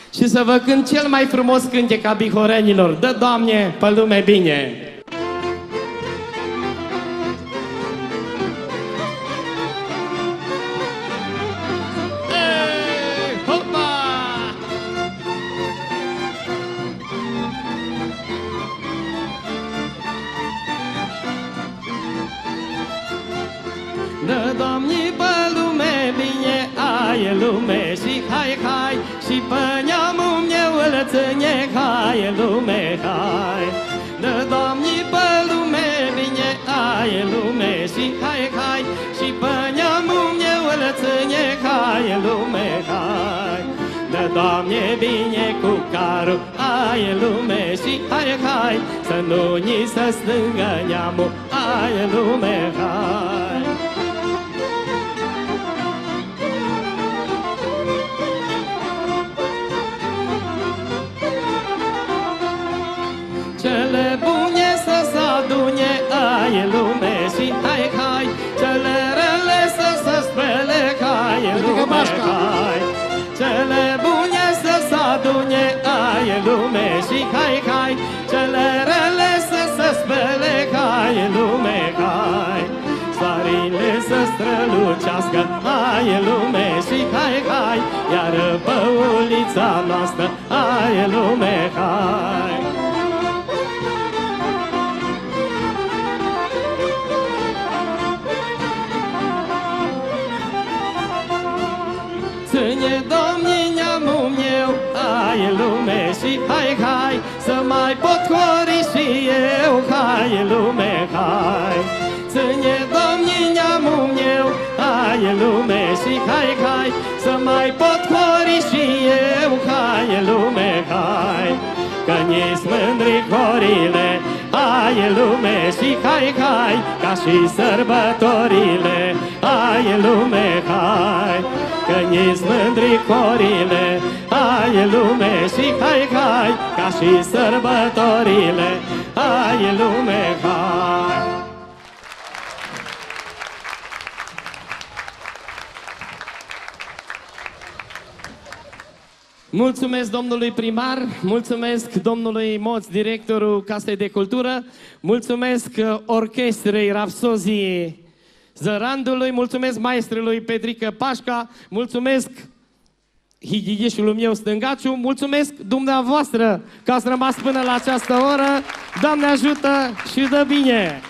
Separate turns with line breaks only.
și să vă cânt cel mai frumos cântec a bihorenilor. Dă, Doamne, pe lume bine! Dă, Doamne, pe lume bine, ai lume și hai, hai, și pe neamul meu îl ține, hai, lume, hai. Dă, Doamne, pe lume bine, ai lume și hai, hai, și pe neamul meu îl ține, hai, lume, hai. Dă, Doamne, bine cu carul, ai lume și hai, hai, să nu ni se stângă neamul, ai lume, hai. Cele bune să se adune, ai lume și hai, hai, cele rele să se spele, hai, lume, hai. Cele bune să se adune, ai lume și hai, hai, cele rele să se spele, hai, lume, hai. Soarele să strălucească, hai, lume și hai, hai, iar pe ulița noastră, hai, lume, hai. Ține, Doamne, neamul meu, ai lume și hai, hai, să mai pot hori și eu, hai, lume, hai. Ține, Doamne, neamul meu, ai lume și hai, hai, să mai pot hori și eu, hai, lume, hai. Că ni-s mândri horile, ai lume și hai, hai, ca și sărbătorile, ai lume, hai. Că ni-s mândri horile, ai lume și hai, hai, ca și sărbătorile, ai lume, hai. Mulțumesc domnului primar, mulțumesc domnului Moț, directorul Casei de Cultură, mulțumesc orchestrei Rapsozii Zărandului, mulțumesc maestrului Petrică Pașca, mulțumesc highighișului meu Stângaciu, mulțumesc dumneavoastră că ați rămas până la această oră, Doamne ajută și dă bine!